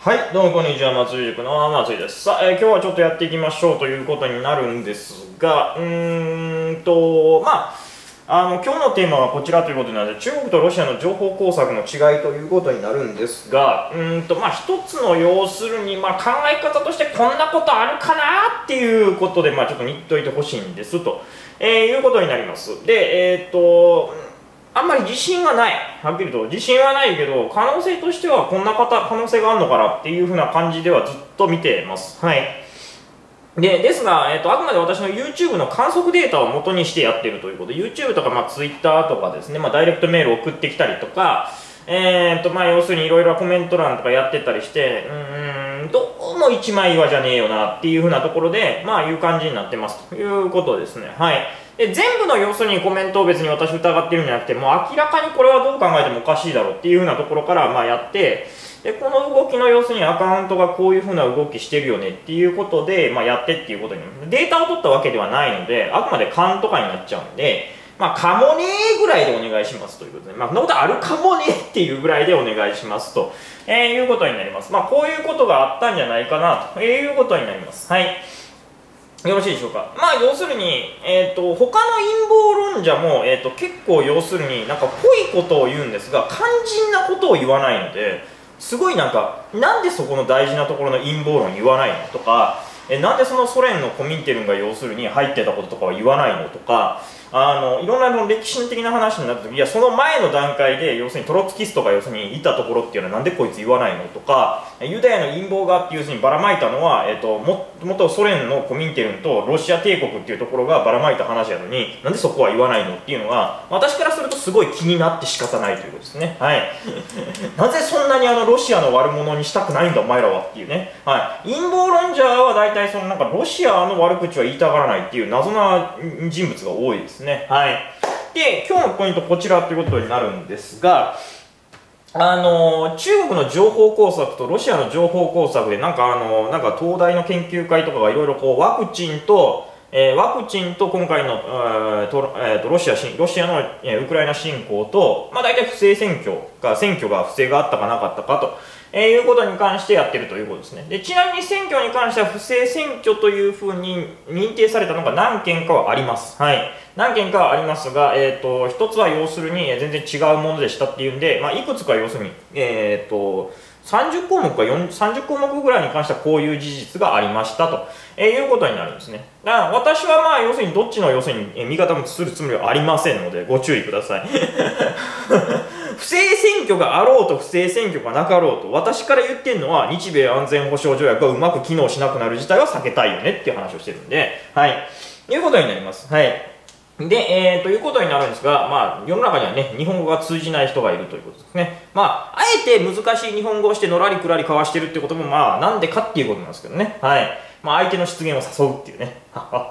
はい、どうもこんにちは、松井塾の松井です。さあ、今日はちょっとやっていきましょうということになるんですが、今日のテーマはこちらということになって、中国とロシアの情報工作の違いということになるんですが、一つの要するに、考え方としてこんなことあるかなっていうことで、ちょっと見といてほしいんですと、いうことになります。で、あんまり自信がない。はっきりと自信はないけど、可能性としてはこんな可能性があるのかなっていう風な感じではずっと見てます。はい。ですが、あくまで私の YouTube の観測データを元にしてやっているということで、YouTube とか、Twitter とかですね、ダイレクトメールを送ってきたりとか、要するにいろいろコメント欄とかやってたりして、どうも一枚岩じゃねえよなっていう風なところで、いう感じになってますということですね。はい。で、全部の要するにコメントを別に私疑ってるんじゃなくて、もう明らかにこれはどう考えてもおかしいだろうっていう風なところからやって、で、この動きの要するにアカウントがこういう風な動きしてるよねっていうことで、やってっていうことになる。データを取ったわけではないので、あくまで勘とかになっちゃうんで、かもねーぐらいでお願いしますということで、そんなことあるかもねっていうぐらいでお願いしますと、いうことになります。こういうことがあったんじゃないかなということになります。はい。よろしいでしょうか。要するに、他の陰謀論者も、結構要するにぽいことを言うんですが、肝心なことを言わないので、すごいなんでそこの大事なところの陰謀論言わないのとか、なんでそのソ連のコミンテルンが要するに入ってたこととかは言わないのとか、いろんな歴史的な話になった時、いや、その前の段階で、要するにトロツキストが要するにいたところっていうのはなんでこいつ言わないのとか、ユダヤの陰謀がっていう要するにばらまいたのは、もともとソ連のコミンテルンとロシア帝国っていうところがばらまいた話なのに、なんでそこは言わないのっていうのが、私からするとすごい気になって仕方ないということですね。はい。なぜそんなにロシアの悪者にしたくないんだお前らはっていうね。はい。陰謀論者は大体そのロシアの悪口は言いたがらないっていう謎な人物が多いですね。はい。で、今日のポイントこちらということになるんですが、中国の情報工作とロシアの情報工作で東大の研究会とかがいろいろワクチンと今回の、ロシアの、ウクライナ侵攻と、大体不正選挙が不正があったかなかったかと、いうことに関してやってるということですね。で、ちなみに選挙に関しては不正選挙というふうに認定されたのが何件かはあります。はい。何件かはありますが、一つは要するに全然違うものでしたっていうんで、いくつか要するに、30項目か30項目ぐらいに関してはこういう事実がありましたと、いうことになるんですね。だから私は要するにどっちの要するに味方もするつもりはありませんのでご注意ください。不正選挙があろうと不正選挙がなかろうと私から言ってるのは日米安全保障条約がうまく機能しなくなる事態は避けたいよねっていう話をしてるんで、はい。いうことになります。はい。で、ということになるんですが、世の中にはね、日本語が通じない人がいるということですね。あえて難しい日本語をしてのらりくらり交わしてるってことも、なんでかっていうことなんですけどね。はい。相手の失言を誘うっていうね。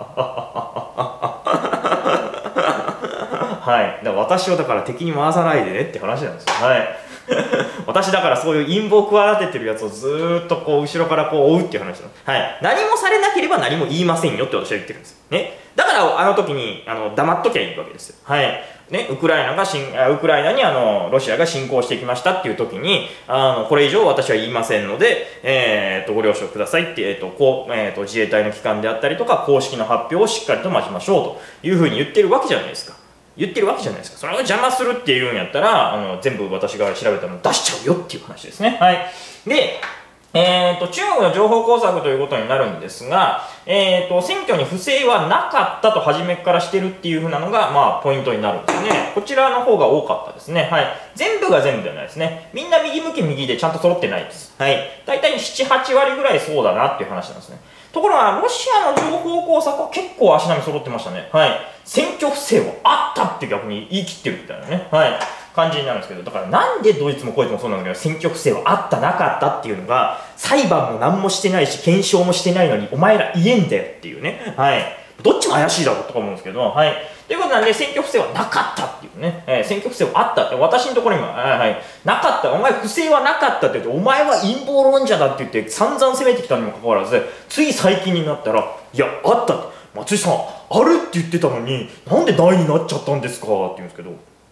はい。だから私をだから敵に回さないでねって話なんですよ。はい。私だからそういう陰謀を企ててるやつをずーっと後ろから追うっていう話です。はい。何もされなければ何も言いませんよって私は言ってるんですよ。ね。だからあの時に黙っときゃいいわけですよ。はい。ね、ウクライナにロシアが侵攻してきましたっていう時に、これ以上私は言いませんので、ご了承くださいって、自衛隊の機関であったりとか、公式の発表をしっかりと待ちましょうというふうに言ってるわけじゃないですか。言ってるわけじゃないですか。それを邪魔するっていうんやったら、全部私が調べたの出しちゃうよっていう話ですね。はい。で、中国の情報工作ということになるんですが、選挙に不正はなかったと初めからしてるっていう風なのが、ポイントになるんですね。こちらの方が多かったですね。はい。全部が全部ではないですね。みんな右向き右でちゃんと揃ってないです。はい。だいたい7、8割ぐらいそうだなっていう話なんですね。ところが、ロシアの情報工作は結構足並み揃ってましたね。はい。選挙不正はあったって逆に言い切ってるみたいなね。はい。感じになるんですけど、だからなんでドイツもこいつもそうなんだけど、選挙不正はあったなかったっていうのが、裁判も何もしてないし、検証もしてないのに、お前ら言えんだよっていうね。はい。どっちも怪しいだろうとか思うんですけど、はい。ということなんで、選挙不正はなかったっていうね。選挙不正はあったって、私のところにも、はい。なかった。お前不正はなかったって言って、お前は陰謀論者だって言って散々責めてきたにもかかわらず、つい最近になったら、いや、あったって。松井さん、あるって言ってたのに、なんでないになっちゃったんですかって言うんですけど、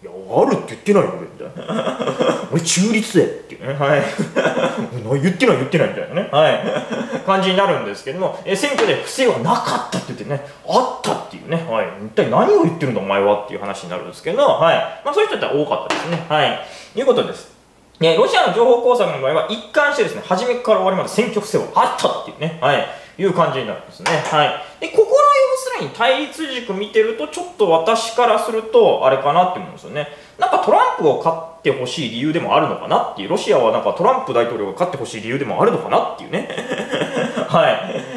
いや、あるって言ってないよ俺みたいな俺中立でっていうね、はい言ってないみたいなね、はい、感じになるんですけども、選挙で不正はなかったって言ってね、あったっていうね、はい、一体何を言ってるんだお前はっていう話になるんですけど、はい、そういう人って多かったですね、はい、いうことです。ロシアの情報工作の場合は一貫してですね、初めから終わりまで選挙不正はあったっていうね、はい、いう感じになるんですね。はい。で、ここの要するに対立軸見てると、ちょっと私からすると、あれかなって思うんですよね。なんかトランプを勝ってほしい理由でもあるのかなっていう、ロシアはなんかトランプ大統領が勝ってほしい理由でもあるのかなっていうね。はい。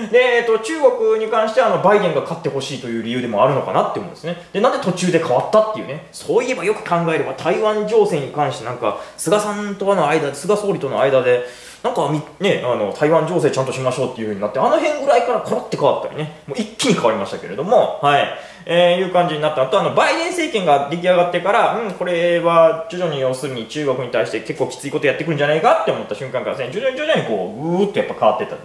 で、中国に関してはバイデンが勝ってほしいという理由でもあるのかなって思うんですね。で、なんで途中で変わったっていうね。そういえばよく考えれば台湾情勢に関してなんか菅さんとの間で、菅総理との間で、なんかね、台湾情勢ちゃんとしましょうっていう風になって、あの辺ぐらいからコロって変わったりね、もう一気に変わりましたけれども、はい、いう感じになった。あとバイデン政権が出来上がってから、これは徐々に要するに中国に対して結構きついことやってくるんじゃないかって思った瞬間からですね、徐々にこう、ぐーっとやっぱ変わっていった。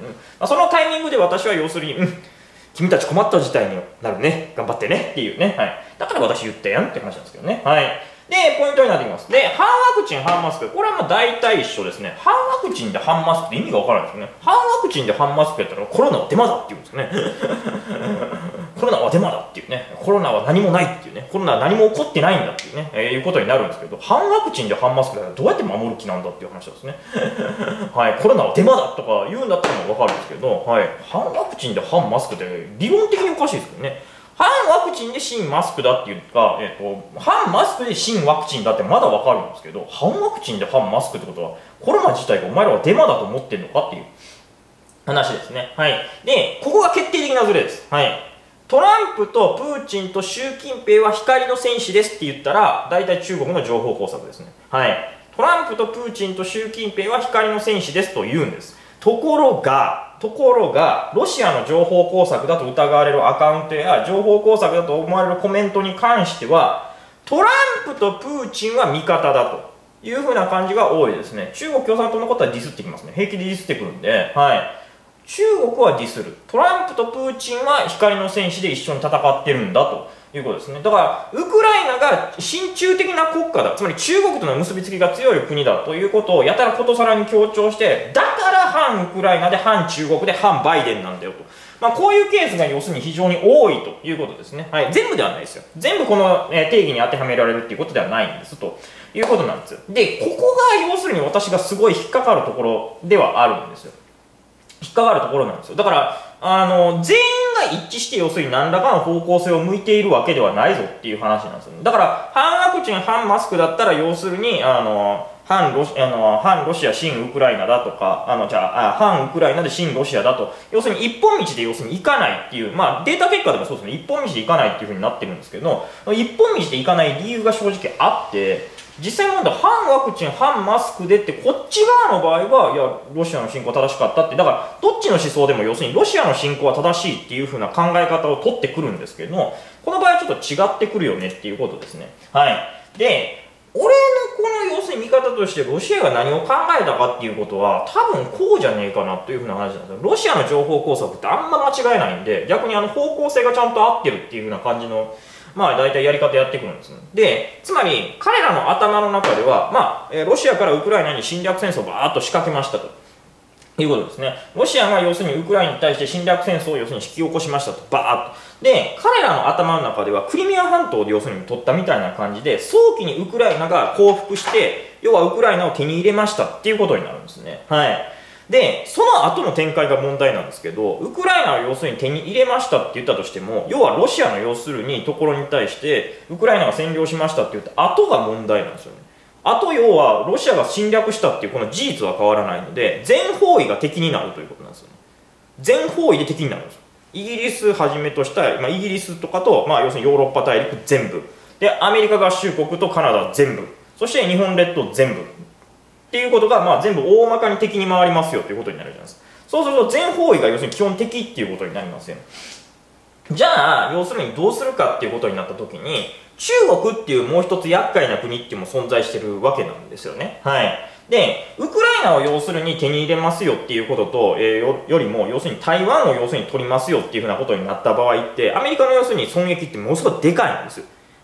そのタイミングで私は要するに、君たち困った事態になるね、頑張ってねっていうね、はい。だから私言ったやんって話なんですけどね、はい。で、ポイントになってきます。で、反ワクチン、反マスク。これは大体一緒ですね。反ワクチンで反マスクって意味がわからないですよね。反ワクチンで反マスクやったらコロナはデマだって言うんですよね。コロナはデマだっていうね。コロナは何もないっていうね。コロナは何も起こってないんだっていうね。いうことになるんですけど、反ワクチンで反マスクだったらどうやって守る気なんだっていう話ですね。はい。コロナはデマだとか言うんだったらわかるんですけど、はい。反ワクチンで反マスクって理論的におかしいですよね。反ワクチンで新マスクだっていうか、反マスクで新ワクチンだってまだわかるんですけど、反ワクチンで反マスクってことは、コロナ自体がお前らはデマだと思ってんのかっていう話ですね。はい。で、ここが決定的なズレです。はい。トランプとプーチンと習近平は光の戦士ですって言ったら、大体中国の情報工作ですね。はい。トランプとプーチンと習近平は光の戦士ですと言うんです。ところが、ロシアの情報工作だと疑われるアカウントや情報工作だと思われるコメントに関しては、トランプとプーチンは味方だという風な感じが多いですね。中国共産党のことはディスってきますね。平気でディスってくるんで、はい。中国はディスる。トランプとプーチンは光の戦士で一緒に戦ってるんだということですね。だから、ウクライナが親中的な国家だ。つまり中国との結びつきが強い国だということをやたらことさらに強調して、だから反ウクライナで反中国で反バイデンなんだよと。こういうケースが要するに非常に多いということですね。はい。全部ではないですよ。全部この定義に当てはめられるっていうことではないんですということなんですよ。で、ここが要するに私がすごい引っかかるところではあるんですよ。引っかかるところなんですよ。だから、全員が一致して要するに何らかの方向性を向いているわけではないぞっていう話なんですよね。だから、反ワクチン、反マスクだったら要するに、反ロシア、親ウクライナだとか、反ウクライナで親ロシアだと、要するに一本道で要するに行かないっていう、データ結果でもそうですね、一本道で行かないっていうふうになってるんですけど、一本道で行かない理由が正直あって、実際問題、反ワクチン、反マスクでって、こっち側の場合は、いや、ロシアの侵攻正しかったって、だから、どっちの思想でも要するに、ロシアの侵攻は正しいっていう風な考え方を取ってくるんですけども、この場合はちょっと違ってくるよねっていうことですね。はい。で、俺のこの要するに見方として、ロシアが何を考えたかっていうことは、多分こうじゃねえかなという風な話なんですよ。ロシアの情報工作ってあんま間違いないんで、逆に方向性がちゃんと合ってるっていう風な感じの、大体やり方やってくるんですね。で、つまり、彼らの頭の中では、ロシアからウクライナに侵略戦争をバーッと仕掛けましたと。いうことですね。ロシアが要するにウクライナに対して侵略戦争を要するに引き起こしましたと。バーッと。で、彼らの頭の中ではクリミア半島で要するに取ったみたいな感じで、早期にウクライナが降伏して、要はウクライナを手に入れましたっていうことになるんですね。はい。で、その後の展開が問題なんですけど、ウクライナを要するに手に入れましたって言ったとしても、要はロシアの要するにところに対して、ウクライナが占領しましたって言った後が問題なんですよね。あと要は、ロシアが侵略したっていうこの事実は変わらないので、全方位が敵になるということなんですよね。全方位で敵になるんですよ。イギリスはじめとした、イギリスとかと、要するにヨーロッパ大陸全部。で、アメリカ合衆国とカナダ全部。そして日本列島全部。っていうことが、全部大まかに敵に回りますよということになるじゃないですか。そうすると全方位が要するに基本的っていうことになりますよ。じゃあ、要するにどうするかっていうことになったときに、中国っていうもう一つ厄介な国っていうのも存在してるわけなんですよね。はい。で、ウクライナを要するに手に入れますよっていうことと、よりも、要するに台湾を要するに取りますよっていうふうなことになった場合って、アメリカの要するに損益ってものすごくでかいんですよ。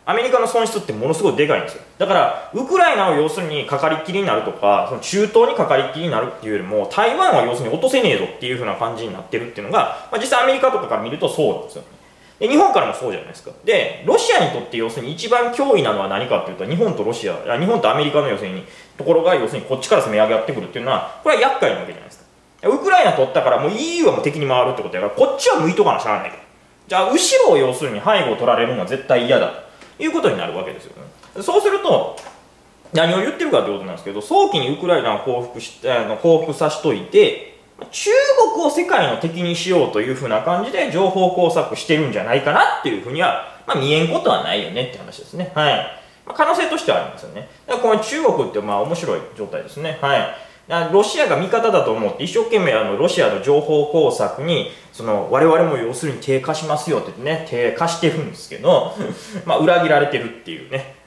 アメリカの損失ってものすごいでかいんですよ。だから、ウクライナを要するにかかりっきりになるとか、その中東にかかりっきりになるっていうよりも、台湾は要するに落とせねえぞっていう風な感じになってるっていうのが、実際アメリカとかから見るとそうなんですよ。で、日本からもそうじゃないですか。で、ロシアにとって要するに一番脅威なのは何かっていうと、日本とアメリカの要するに、ところが要するにこっちから攻め上げってくるっていうのは、これは厄介なわけじゃないですか。ウクライナ取ったからもう EU はもう敵に回るってことやから、こっちは向いとかなしゃあないから。じゃあ、後ろを要するに背後を取られるのは絶対嫌だということになるわけですよね。そうすると、何を言ってるかってことなんですけど、早期にウクライナを降伏さしといて、中国を世界の敵にしようというふうな感じで情報工作してるんじゃないかなっていうふうには、見えんことはないよねって話ですね。はい。可能性としてはありますよね。だからこの中国って面白い状態ですね。はい。ロシアが味方だと思って一生懸命ロシアの情報工作に我々も要するに手貸しますよって言ってね、手貸してるんですけど裏切られてるっていうね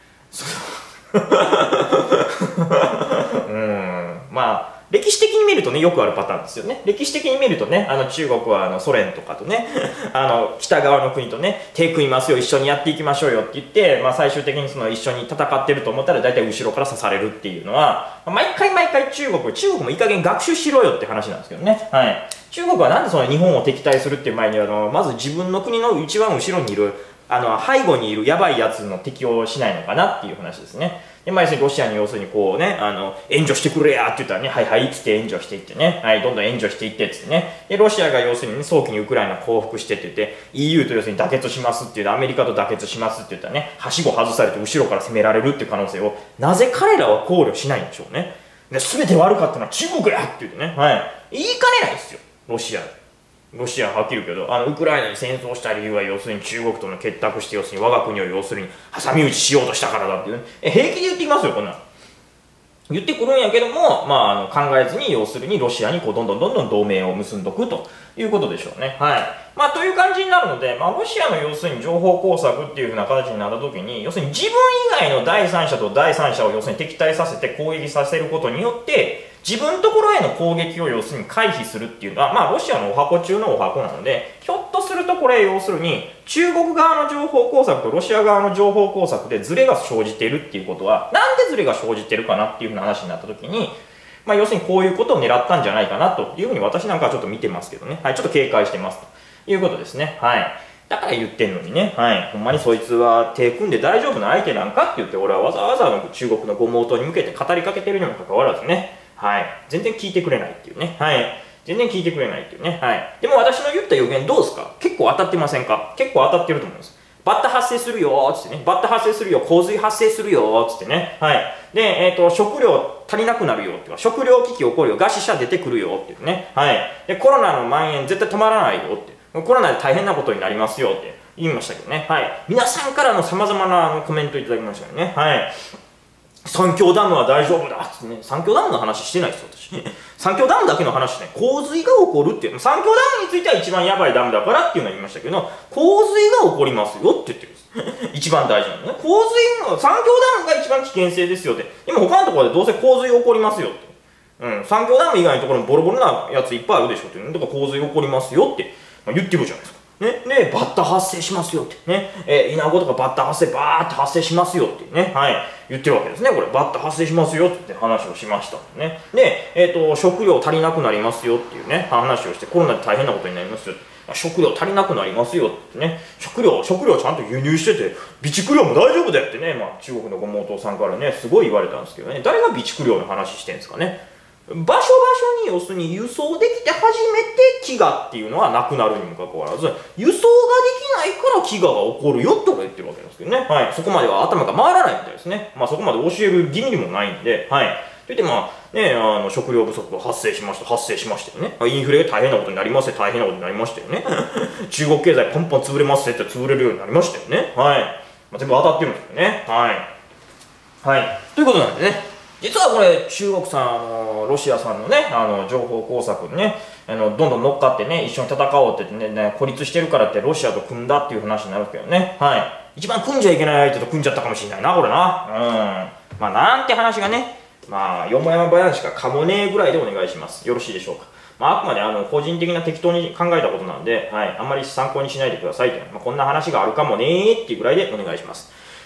歴史的に見るとね、よくあるパターンですよね。歴史的に見るとね、中国はソ連とかとね、北側の国とね、手組みますよ、一緒にやっていきましょうよって言って、最終的に一緒に戦ってると思ったら大体後ろから刺されるっていうのは、毎回中国もいい加減学習しろよって話なんですけどね。はい。中国はなんで日本を敵対するっていう前にまず自分の国の一番後ろにいる、背後にいるやばいやつの敵をしないのかなっていう話ですね。で、要するにロシアに要するにこうね、援助してくれやって言ったらね、はいはいっつって援助していってね、はい、どんどん援助していってっつってね。で、ロシアが要するに、ね、早期にウクライナ降伏してって言って、EU と要するに妥結しますって言うアメリカと妥結しますって言ったらね、はしご外されて後ろから攻められるっていう可能性を、なぜ彼らは考慮しないんでしょうね。で、全て悪かったのは中国やって言ってね、はい。言いかねないですよ、ロシアははっきり言うけど、ウクライナに戦争した理由は要するに中国との結託して要するに我が国を要するに挟み撃ちしようとしたからだっていうね。平気で言ってきますよ、こんなの。言ってくるんやけども、考えずに要するにロシアにこうどんどん同盟を結んどくということでしょうね。はい。という感じになるので、ロシアの要するに情報工作っていうふうな形になったときに、要するに自分以外の第三者と第三者を要するに敵対させて攻撃させることによって、自分のところへの攻撃を要するに回避するっていうのは、ロシアのお箱中のお箱なので、ひょっとするとこれ要するに、中国側の情報工作とロシア側の情報工作でズレが生じているっていうことは、なんでズレが生じているかなっていうふうな話になったときに、要するにこういうことを狙ったんじゃないかなというふうに私なんかはちょっと見てますけどね。はい、ちょっと警戒してますということですね。はい。だから言ってんのにね、はい、ほんまにそいつは手組んで大丈夫な相手なんかって言って、俺はわざわざ中国のご毛頭に向けて語りかけてるにもかかわらずね、はい、全然聞いてくれないっていうね、はい、全然聞いてくれないっていうね、はい。でも私の言った予言どうですか？結構当たってませんか？結構当たってると思うんです。バッタ発生するよーっつってね、バッタ発生するよ、洪水発生するよーっつってね、はい。で、食料足りなくなるよっていうか、食料危機起こるよ、餓死者出てくるよっていうね、はい。で、コロナの蔓延絶対止まらないよって。コロナで大変なことになりますよって言いましたけどね。はい。皆さんからの様々なコメントいただきましたよね。はい。三峡ダムは大丈夫だっつってね。三峡ダムの話してないですよ、私。三峡ダムだけの話ね。洪水が起こるっていう。三峡ダムについては一番やばいダムだからっていうのは言いましたけど、洪水が起こりますよって言ってるんです。一番大事なのね。洪水の、三峡ダムが一番危険性ですよって。今他のところでどうせ洪水起こりますよって。三峡ダム以外のところもボロボロなやついっぱいあるでしょって。だから洪水起こりますよって言ってるじゃないですか。ね、で、バッタ発生しますよって。ね、イナゴとかバッタ発生、バーって発生しますよってね、はい、言ってるわけですね。これ、バッタ発生しますよって話をしました。ね。で、食料足りなくなりますよっていうね、話をして、コロナで大変なことになりますよ。食料足りなくなりますよってね、食料ちゃんと輸入してて、備蓄量も大丈夫だよってね、中国のご毛頭さんからね、すごい言われたんですけどね、誰が備蓄量の話してんですかね。場所場所に要するに輸送できて初めて飢餓っていうのはなくなるにもかかわらず、輸送ができないから飢餓が起こるよって俺言ってるわけですけどね。はい。そこまでは頭が回らないみたいですね。そこまで教える義理もないんで、はい。といって食料不足が発生しましたよね。インフレが大変なことになりますよ、大変なことになりましたよね。中国経済ポンポン潰れますって潰れるようになりましたよね。はい。全部当たってるんですよね。はい。はい。ということなんでね。実はこれ、中国さん、ロシアさんのね、情報工作にね、どんどん乗っかってね、一緒に戦おうってね、孤立してるからってロシアと組んだっていう話になるけどね。はい。一番組んじゃいけない相手と組んじゃったかもしれないな、これな。なんて話がね、よもやま話かもねえぐらいでお願いします。よろしいでしょうか。あくまで個人的な適当に考えたことなんで、はい。あんまり参考にしないでくださいと。こんな話があるかもねーっていうぐらいでお願いします。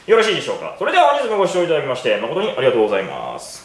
よろしいでしょうか。それでは本日もご視聴いただきまして誠にありがとうございます。